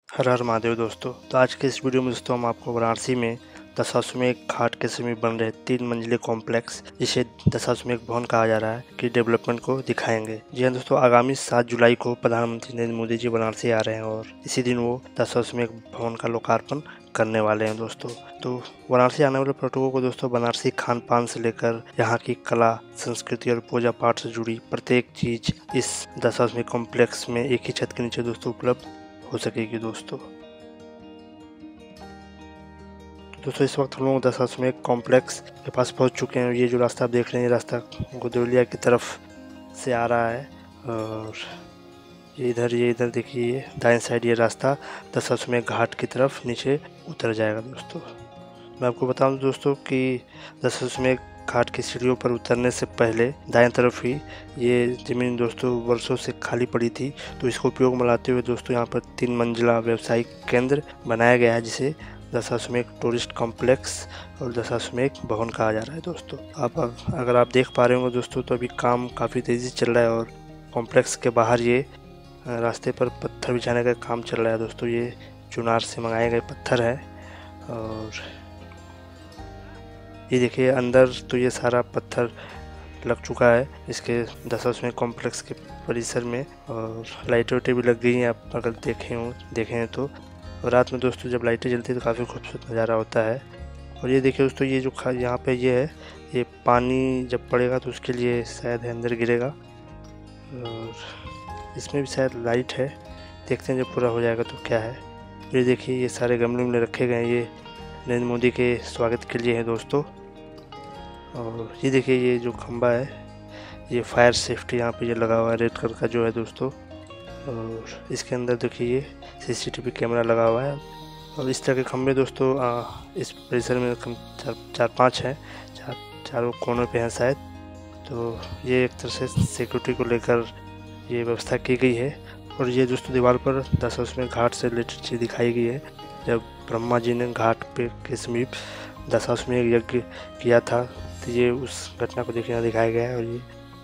हर हर महादेव दोस्तों। तो आज के इस वीडियो में दोस्तों हम आपको वाराणसी में दशाश्वमेध घाट के समीप बन रहे 3 मंजिले कॉम्प्लेक्स, जिसे दशाश्वमेध भवन कहा जा रहा है, की डेवलपमेंट को दिखाएंगे। जी हाँ दोस्तों, आगामी 7 जुलाई को प्रधानमंत्री नरेंद्र मोदी जी वाराणसी आ रहे हैं और इसी दिन वो दशाश्वमेध भवन का लोकार्पण करने वाले हैं दोस्तों। तो वाराणसी आने वाले पर्यटकों को दोस्तों बनारसी खान पान से लेकर यहाँ की कला, संस्कृति और पूजा पाठ से जुड़ी प्रत्येक चीज इस दशाश्वमेध कॉम्प्लेक्स में एक ही छत के नीचे दोस्तों उपलब्ध हो सकेगी दोस्तों। इस वक्त हम लोग दशाश्वमेध कॉम्प्लेक्स के पास पहुंच चुके हैं। ये जो रास्ता आप देख रहे हैं, ये रास्ता गुदौलिया की तरफ से आ रहा है और ये इधर देखिए, दाएं साइड ये रास्ता दशाश्वमेध घाट की तरफ नीचे उतर जाएगा दोस्तों। मैं आपको बताऊं दोस्तों कि दशाश्वमेध घाट की सीढ़ियों पर उतरने से पहले दाएं तरफ ही ये ज़मीन दोस्तों वर्षों से खाली पड़ी थी। तो इसको उपयोग में लाते हुए दोस्तों यहाँ पर 3 मंजिला व्यवसायिक केंद्र बनाया गया है, जिसे दशाश्वमेध टूरिस्ट कॉम्प्लेक्स और दशाश्वमेध भवन कहा जा रहा है दोस्तों। अगर आप देख पा रहे होंगे दोस्तों, तो अभी काम काफ़ी तेज़ी से चल रहा है और कॉम्प्लेक्स के बाहर ये रास्ते पर पत्थर बिछाने का काम चल रहा है दोस्तों। ये चुनार से मंगाए गए पत्थर है और ये देखिए अंदर तो ये सारा पत्थर लग चुका है इसके दशाश्वमेध कॉम्प्लेक्स के परिसर में, और लाइटें भी लग गई हैं। आप अगर देखें तो रात में दोस्तों जब लाइटें जलती है तो काफ़ी खूबसूरत नज़ारा होता है। और ये देखिए दोस्तों, ये जो यहाँ पे ये है, ये पानी जब पड़ेगा तो उसके लिए शायद अंदर गिरेगा, और इसमें भी शायद लाइट है। देखते हैं जब पूरा हो जाएगा तो क्या है। ये देखिए, ये सारे गमले में रखे गए हैं, ये नरेंद्र मोदी के स्वागत के लिए है दोस्तों। और ये देखिए, ये जो खंबा है, ये फायर सेफ्टी यहाँ पे ये लगा हुआ है, रेड कलर का जो है दोस्तों। और इसके अंदर देखिए ये CCTV कैमरा लगा हुआ है। और इस तरह के खंबे दोस्तों इस परिसर में कम 4-5 हैं, चारों कोनों पे हैं शायद। तो ये एक तरह से सिक्योरिटी को लेकर ये व्यवस्था की गई है। और ये दोस्तों दीवार पर दशाश्वमेध घाट से रिलेटेड चीज़ दिखाई गई है। जब ब्रह्मा जी ने घाट पे के समीप दशाश्वमेध यज्ञ किया था, तो ये उस घटना को दिखाया गया है। और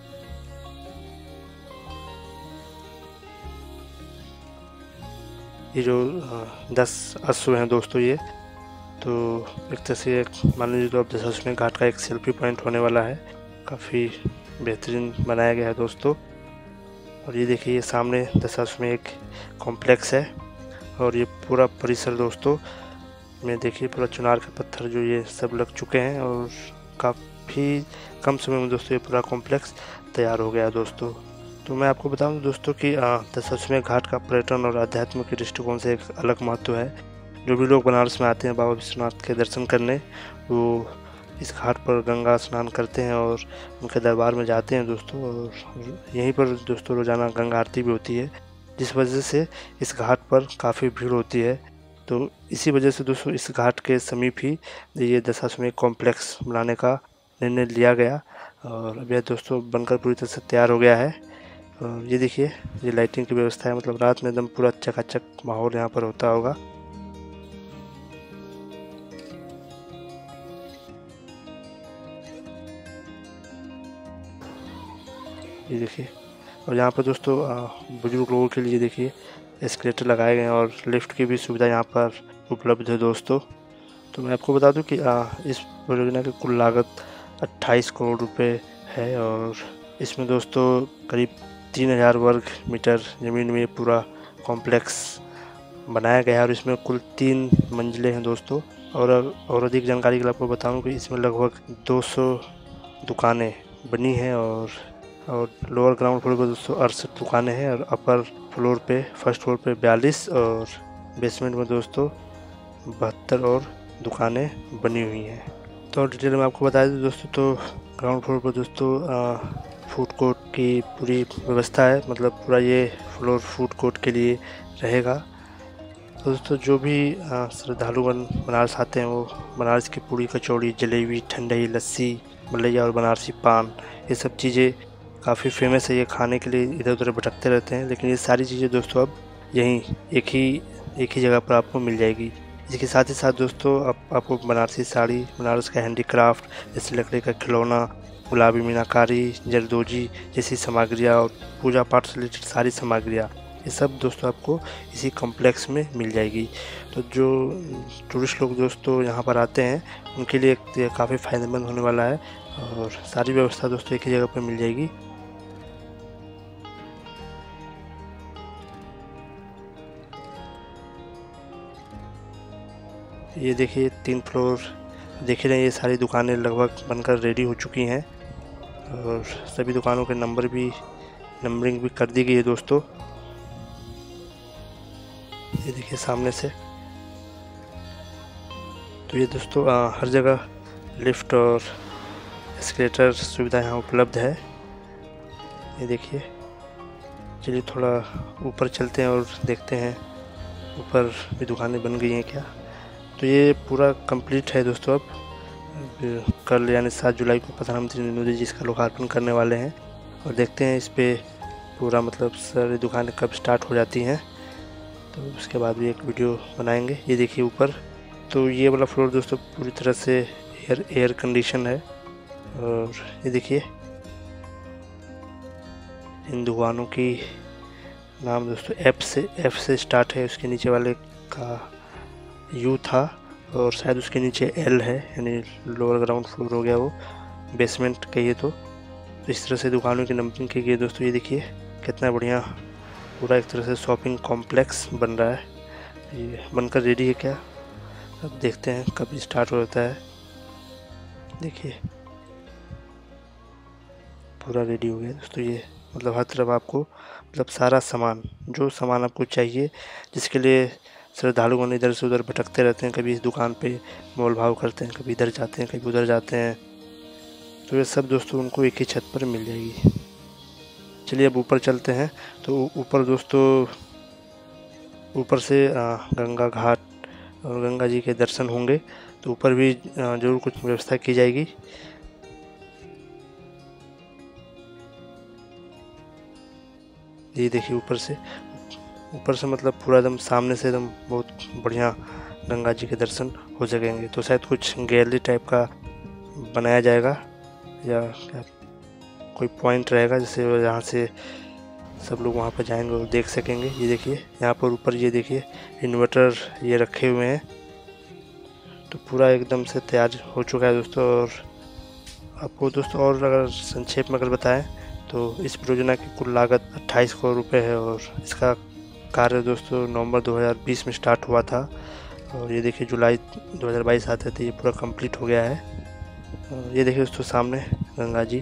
ये जो 10 अश्व हैं दोस्तों, ये तो एक तरह से मान लीजिए तो अब दशाश्वमेध घाट का एक सेल्फी पॉइंट होने वाला है। काफ़ी बेहतरीन बनाया गया है दोस्तों। और ये देखिए, ये सामने दशाश्वमेध कॉम्प्लेक्स है और ये पूरा परिसर दोस्तों में देखिए पूरा चुनार के पत्थर जो ये सब लग चुके हैं, और काफ़ी कम समय में दोस्तों ये पूरा कॉम्प्लेक्स तैयार हो गया दोस्तों। तो मैं आपको बताऊं दोस्तों कि दशाश्वमेध घाट का पर्यटन और आध्यात्म के दृष्टिकोण से एक अलग महत्व है। जो भी लोग बनारस में आते हैं बाबा विश्वनाथ के दर्शन करने, वो इस घाट पर गंगा स्नान करते हैं और उनके दरबार में जाते हैं दोस्तों। और यहीं पर दोस्तों रोज़ाना गंगा आरती भी होती है, जिस वजह से इस घाट पर काफ़ी भीड़ होती है। तो इसी वजह से दोस्तों इस घाट के समीप ही ये दशाश्वमेध कॉम्प्लेक्स बनाने का निर्णय लिया गया, और अभी दोस्तों बनकर पूरी तरह से तैयार हो गया है। और ये देखिए, ये लाइटिंग की व्यवस्था है, मतलब रात में एकदम पूरा चकाचक माहौल यहाँ पर होता होगा। ये देखिए, और यहाँ पर दोस्तों बुजुर्ग लोगों के लिए देखिए एस्केलेटर लगाए गए हैं और लिफ्ट की भी सुविधा यहाँ पर उपलब्ध है दोस्तों। तो मैं आपको बता दूं कि इस परियोजना की कुल लागत 28 करोड़ रुपए है, और इसमें दोस्तों करीब 3000 वर्ग मीटर ज़मीन में पूरा कॉम्प्लेक्स बनाया गया है, और इसमें कुल 3 मंजिलें हैं दोस्तों। और अधिक जानकारी के लिए आपको बताऊं कि इसमें लगभग 200 दुकानें बनी हैं, और लोअर ग्राउंड फ्लोर पर दोस्तों 68 दुकानें हैं, और अपर फ्लोर पे फर्स्ट फ्लोर पे 42 और बेसमेंट में दोस्तों 72 और दुकानें बनी हुई हैं। तो डिटेल में आपको बता दें दोस्तों, तो ग्राउंड फ्लोर पर दोस्तों फूड कोर्ट की पूरी व्यवस्था है, मतलब पूरा ये फ्लोर फूड कोर्ट के लिए रहेगा। तो दोस्तों जो भी श्रद्धालुगण बनारस आते हैं, वो बनारस की पूरी, कचौड़ी, जलेबी, ठंडाई, लस्सी, मलैया और बनारसी पान, ये सब चीज़ें काफ़ी फेमस है। ये खाने के लिए इधर उधर भटकते रहते हैं, लेकिन ये सारी चीज़ें दोस्तों अब यहीं एक ही जगह पर आपको मिल जाएगी। इसके साथ ही साथ दोस्तों आपको बनारसी साड़ी, बनारस का हैंडीक्राफ्ट जैसे लकड़ी का खिलौना, गुलाबी मीनाकारी, जरदोजी जैसी सामग्रियाँ और पूजा पाठ से रिलेटेड सारी सामग्रियाँ ये सब दोस्तों आपको इसी कॉम्प्लेक्स में मिल जाएगी। तो जो टूरिस्ट लोग दोस्तों यहाँ पर आते हैं उनके लिए काफ़ी फ़ायदेमंद होने वाला है और सारी व्यवस्था दोस्तों एक ही जगह पर मिल जाएगी। ये देखिए 3 फ्लोर देख रहे हैं, ये सारी दुकानें लगभग बनकर रेडी हो चुकी हैं और सभी दुकानों के नंबरिंग भी कर दी गई है दोस्तों। ये देखिए सामने से। तो ये दोस्तों हर जगह लिफ्ट और एस्केलेटर सुविधा यहाँ उपलब्ध है। ये देखिए, चलिए थोड़ा ऊपर चलते हैं और देखते हैं ऊपर भी दुकानें बन गई हैं क्या। तो ये पूरा कंप्लीट है दोस्तों। अब कल यानी 7 जुलाई को प्रधानमंत्री नरेंद्र मोदी जी इसका लोकार्पण करने वाले हैं और देखते हैं इस पे पूरा मतलब सारी दुकानें कब स्टार्ट हो जाती हैं, तो उसके बाद भी एक वीडियो बनाएंगे। ये देखिए ऊपर, तो ये वाला फ्लोर दोस्तों पूरी तरह से एयर कंडीशन है। और ये देखिए इन दुकानों की नाम दोस्तों एफ से स्टार्ट है। उसके नीचे वाले का यू था और शायद उसके नीचे एल है, यानी लोअर ग्राउंड फ्लोर हो गया, वो बेसमेंट कहिए तो इस तरह से दुकानों की नंबरिंग की गई है दोस्तों। ये देखिए कितना बढ़िया पूरा एक तरह से शॉपिंग कॉम्प्लेक्स बन रहा है। ये बनकर रेडी है क्या, अब देखते हैं कब स्टार्ट होता है। देखिए पूरा रेडी हो गया दोस्तों। ये मतलब हर तरफ आपको मतलब सारा सामान, जो सामान आपको चाहिए, जिसके लिए श्रद्धालुगण इधर से उधर भटकते रहते हैं, कभी इस दुकान पे मोल भाव करते हैं, कभी इधर जाते हैं, कभी उधर जाते हैं, तो ये सब दोस्तों उनको एक ही छत पर मिल जाएगी। चलिए अब ऊपर चलते हैं। तो ऊपर दोस्तों ऊपर से गंगा घाट और गंगा जी के दर्शन होंगे, तो ऊपर भी जरूर कुछ व्यवस्था की जाएगी। ये देखिए ऊपर से मतलब पूरा एकदम सामने से एकदम बहुत बढ़िया गंगा जी के दर्शन हो सकेंगे। तो शायद कुछ गैलरी टाइप का बनाया जाएगा या कोई पॉइंट रहेगा जिससे यहाँ से सब लोग वहाँ पर जाएंगे और देख सकेंगे। ये देखिए यहाँ पर ऊपर ये देखिए इन्वर्टर ये रखे हुए हैं, तो पूरा एकदम से तैयार हो चुका है दोस्तों। और आपको दोस्तों और अगर संक्षेप में अगर बताएं तो इस परियोजना की कुल लागत 28 करोड़ रुपए है और इसका कार्य दोस्तों नवंबर 2020 में स्टार्ट हुआ था और ये देखिए जुलाई 2022 आते थे ये पूरा कंप्लीट हो गया है। ये देखिए दोस्तों सामने गंगा जी,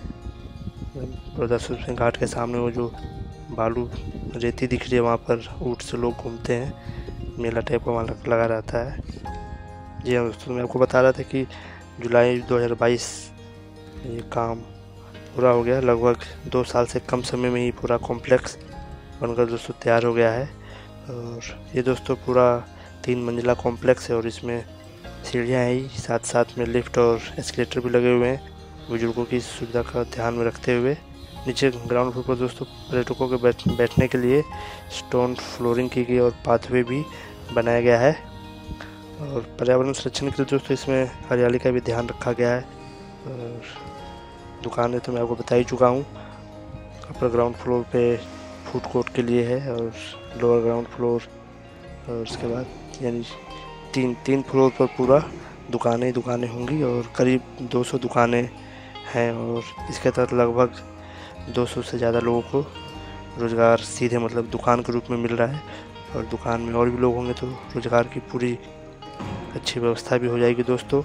बड़ौदा घाट के सामने वो जो बालू रेती दिख रही है, वहाँ पर ऊँट से लोग घूमते हैं, मेला टाइप का वहाँ लगा रहता है। जी हाँ दोस्तों, मैं आपको बता रहा था कि जुलाई 2022 ये काम पूरा हो गया। लगभग 2 साल से कम समय में ही पूरा कॉम्प्लेक्स बनकर दोस्तों तैयार हो गया है। और ये दोस्तों पूरा 3 मंजिला कॉम्प्लेक्स है और इसमें सीढ़ियाँ हैं ही, साथ साथ में लिफ्ट और एस्केलेटर भी लगे हुए हैं बुजुर्गों की सुविधा का ध्यान में रखते हुए। नीचे ग्राउंड फ्लोर पर दोस्तों पर्यटकों के बैठने के लिए स्टोन फ्लोरिंग की गई और पाथवे भी बनाया गया है। और पर्यावरण संरक्षण के लिए दोस्तों इसमें हरियाली का भी ध्यान रखा गया है। और दुकानें तो मैं आपको बता ही चुका हूँ। अपर ग्राउंड फ्लोर पे फूड कोर्ट के लिए है और लोअर ग्राउंड फ्लोर और उसके बाद यानी तीन फ्लोर पर पूरा दुकानें होंगी और करीब 200 दुकानें हैं और इसके तहत लगभग 200 से ज़्यादा लोगों को रोज़गार सीधे मतलब दुकान के रूप में मिल रहा है। और दुकान में और भी लोग होंगे तो रोज़गार की पूरी अच्छी व्यवस्था भी हो जाएगी दोस्तों।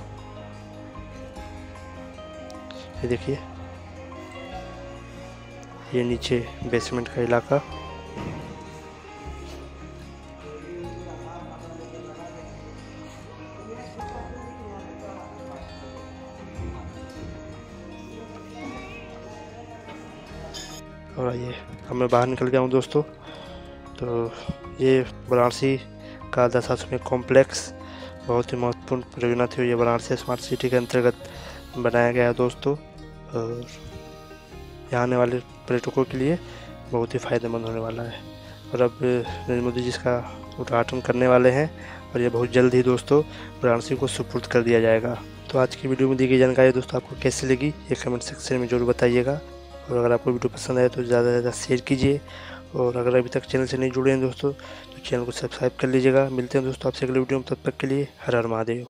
ये देखिए ये नीचे बेसमेंट का इलाका, और ये अब मैं बाहर निकल गया हूँ दोस्तों। तो ये वाराणसी का दशाश्वमेध कॉम्प्लेक्स बहुत ही महत्वपूर्ण परियोजना थी। ये वाराणसी स्मार्ट सिटी के अंतर्गत बनाया गया है दोस्तों और यहाँ आने वाले पर्यटकों के लिए बहुत ही फ़ायदेमंद होने वाला है। और अब नरेंद्र मोदी जी इसका उद्घाटन करने वाले हैं और ये बहुत जल्द ही दोस्तों वाराणसी को सुपुर्द कर दिया जाएगा। तो आज की वीडियो में दी गई जानकारी दोस्तों आपको कैसी लगी ये कमेंट सेक्शन में ज़रूर बताइएगा। और अगर आपको वीडियो पसंद आए तो ज़्यादा से ज़्यादा शेयर कीजिए और अगर अभी तक चैनल से नहीं जुड़े हैं दोस्तों तो चैनल को सब्सक्राइब कर लीजिएगा। मिलते हैं दोस्तों आपसे अगले वीडियो में, तब तक के लिए हर हर महादेव।